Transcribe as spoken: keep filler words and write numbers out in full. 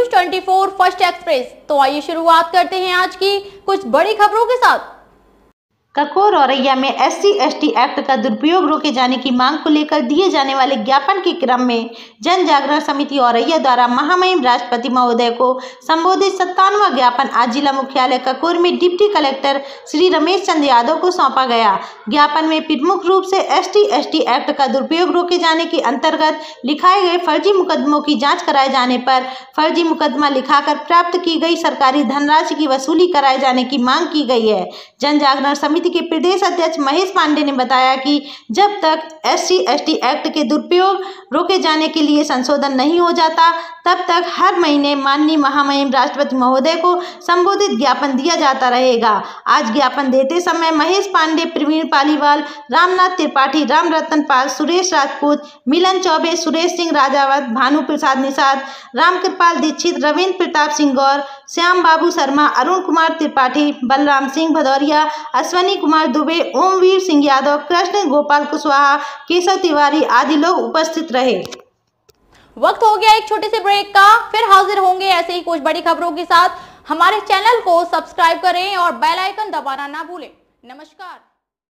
चौबीस first express. तो आइए शुरुआत करते हैं आज की कुछ बड़ी खबरों के साथ। ककोर औरैया में एससी एसटी एक्ट का दुरुपयोग रोके जाने की मांग को लेकर दिए जाने वाले ज्ञापन के क्रम में जन जागरण समिति औरैया द्वारा महामहिम राष्ट्रपति महोदय को संबोधित सत्तावनवां ज्ञापन आज जिला मुख्यालय ककोर में डिप्टी कलेक्टर श्री रमेश चंद्र यादव को सौंपा गया। ज्ञापन में प्रमुख रूप से एसटी एसटी एक्ट का दुरुपयोग रोके जाने के अंतर्गत लिखाए गए फर्जी मुकदमों की जाँच कराए जाने पर फर्जी मुकदमा लिखाकर प्राप्त की गई सरकारी धनराशि की वसूली कराए जाने की मांग की गई है। जन जागरण समिति के प्रदेश अध्यक्ष महेश पांडे ने बताया कि जब तक एससी एसटी एक्ट के दुरुपयोग रोके जाने के लिए संशोधन नहीं हो जाता तब तक हर महीने माननीय महामहिम राष्ट्रपति महोदय को संबोधित ज्ञापन दिया जाता रहेगा। आज ज्ञापन देते समय महेश पांडे, प्रवीण पालीवाल, रामनाथ त्रिपाठी, राम रतन पाल, सुरेश राजपूत, मिलन चौबे, सुरेश सिंह राजावत, भानु प्रसाद निषाद, रामकृपाल दीक्षित, रविंद्र प्रताप सिंह गौर, श्याम बाबू शर्मा, अरुण कुमार त्रिपाठी, बलराम सिंह भदौरिया, अश्वनी कुमार दुबे, ओमवीर सिंह यादव, कृष्ण गोपाल कुशवाहा, केशव तिवारी आदि लोग उपस्थित रहे। वक्त हो गया एक छोटे से ब्रेक का, फिर हाजिर होंगे ऐसे ही कुछ बड़ी खबरों के साथ। हमारे चैनल को सब्सक्राइब करें और बेल आइकन दबाना ना भूलें। नमस्कार।